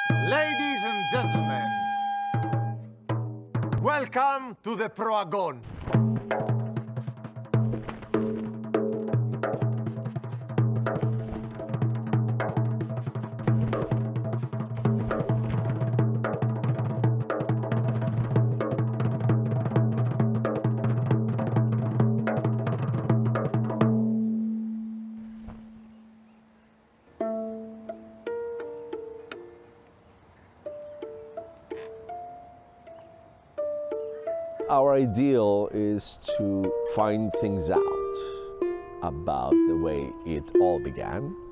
Ladies and gentlemen, welcome to the Proagon. Our ideal is to find things out about the way it all began,